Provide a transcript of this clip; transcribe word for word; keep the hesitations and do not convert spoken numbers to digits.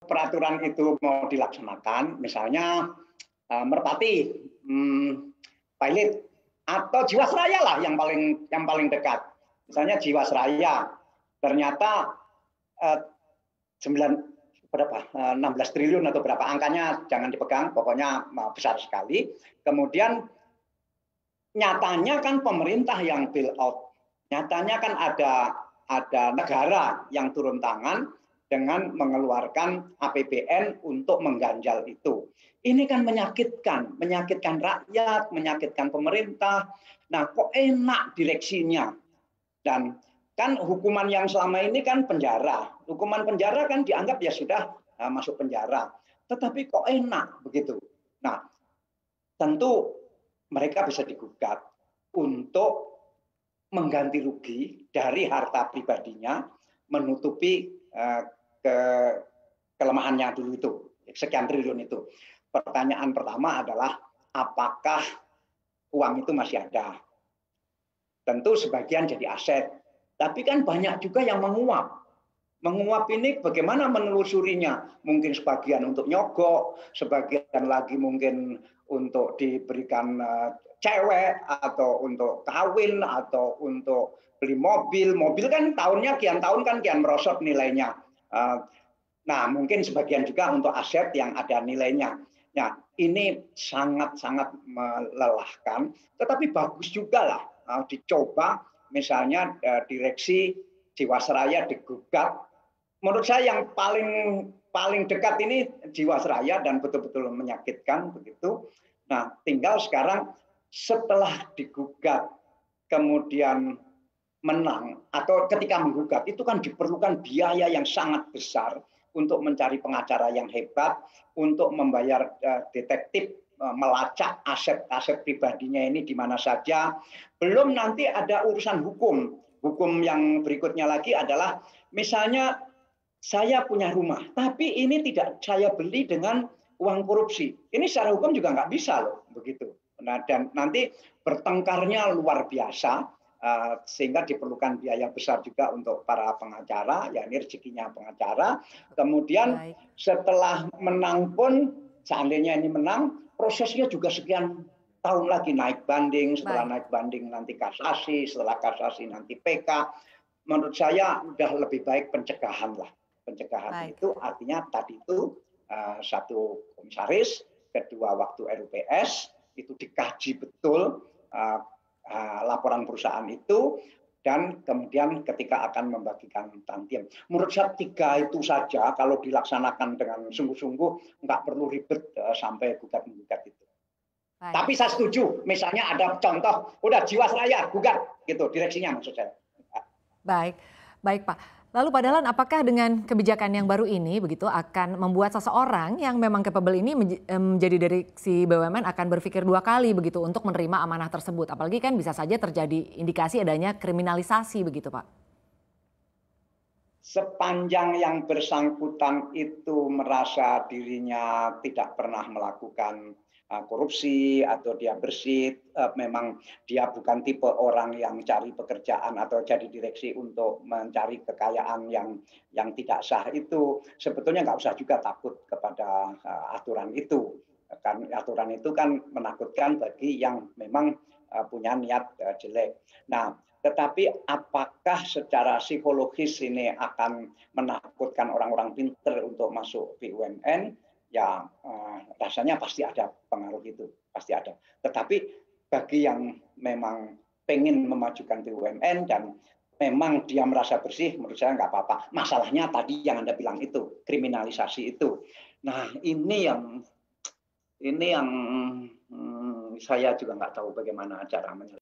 peraturan itu mau dilaksanakan, misalnya uh, Merpati, hmm, Pilot, atau Jiwasraya lah yang paling yang paling dekat. Misalnya Jiwasraya, ternyata uh, sembilan berapa uh, enam belas triliun atau berapa angkanya jangan dipegang, pokoknya uh, besar sekali. Kemudian nyatanya kan pemerintah yang bail out, nyatanya kan ada ada negara yang turun tangan dengan mengeluarkan A P B N untuk mengganjal itu. Ini kan menyakitkan, menyakitkan rakyat, menyakitkan pemerintah. Nah, kok enak direksinya? Dan kan hukuman yang selama ini kan penjara. Hukuman penjara kan dianggap ya sudah uh, masuk penjara. Tetapi kok enak begitu? Nah, tentu mereka bisa digugat untuk mengganti rugi dari harta pribadinya, menutupi uh, ke kelemahannya dulu itu, sekian triliun itu. Pertanyaan pertama adalah apakah uang itu masih ada? Tentu sebagian jadi aset, tapi kan banyak juga yang menguap. Menguap ini bagaimana menelusurinya? Mungkin sebagian untuk nyogok, sebagian lagi mungkin untuk diberikan uh, cewek, atau untuk kawin, atau untuk beli mobil. Mobil kan tahunnya kian tahun kan kian merosot nilainya. Uh, nah, mungkin sebagian juga untuk aset yang ada nilainya. Nah, ini sangat-sangat melelahkan, tetapi bagus juga lah uh, dicoba misalnya uh, direksi Jiwasraya digugat. Menurut saya yang paling paling dekat ini Jiwasraya dan betul-betul menyakitkan begitu. Nah, tinggal sekarang setelah digugat kemudian menang atau ketika menggugat itu kan diperlukan biaya yang sangat besar untuk mencari pengacara yang hebat, untuk membayar uh, detektif uh, melacak aset-aset pribadinya ini di mana saja. Belum nanti ada urusan hukum. Hukum yang berikutnya lagi adalah misalnya saya punya rumah, tapi ini tidak saya beli dengan uang korupsi. Ini secara hukum juga nggak bisa loh, begitu. Nah, dan nanti bertengkarnya luar biasa, uh, sehingga diperlukan biaya besar juga untuk para pengacara, ya ini rezekinya pengacara. Kemudian Baik. Setelah menang pun, seandainya ini menang, prosesnya juga sekian tahun lagi naik banding, setelah Baik. naik banding nanti kasasi, setelah kasasi nanti P K. Menurut saya udah lebih baik pencegahan lah. Pencegahan Baik. Itu artinya tadi itu uh, satu komisaris, kedua waktu R U P S itu dikaji betul uh, uh, laporan perusahaan itu, dan kemudian ketika akan membagikan tantiem. Menurut saya tiga itu saja kalau dilaksanakan dengan sungguh-sungguh nggak perlu ribet uh, sampai gugat-gugat itu. Baik. Tapi saya setuju, misalnya ada contoh, udah Jiwasraya gugat gitu direksinya maksud saya. Baik, baik Pak. Lalu Pak Dahlan, apakah dengan kebijakan yang baru ini begitu akan membuat seseorang yang memang capable ini menjadi direksi B U M N akan berpikir dua kali begitu untuk menerima amanah tersebut? Apalagi kan bisa saja terjadi indikasi adanya kriminalisasi begitu Pak. Sepanjang yang bersangkutan itu merasa dirinya tidak pernah melakukan korupsi atau dia bersih, memang dia bukan tipe orang yang cari pekerjaan atau jadi direksi untuk mencari kekayaan yang yang tidak sah, itu sebetulnya nggak usah juga takut kepada uh, aturan itu. Kan aturan itu kan menakutkan bagi yang memang uh, punya niat uh, jelek. Nah, tetapi apakah secara psikologis ini akan menakutkan orang-orang pinter untuk masuk B U M N? Ya uh, rasanya pasti ada pengaruh itu, pasti ada. Tetapi bagi yang memang pengen memajukan B U M N dan memang dia merasa bersih, menurut saya nggak apa-apa. Masalahnya tadi yang Anda bilang itu, kriminalisasi itu. Nah ini yang ini yang hmm, saya juga nggak tahu bagaimana cara menyelesaikan.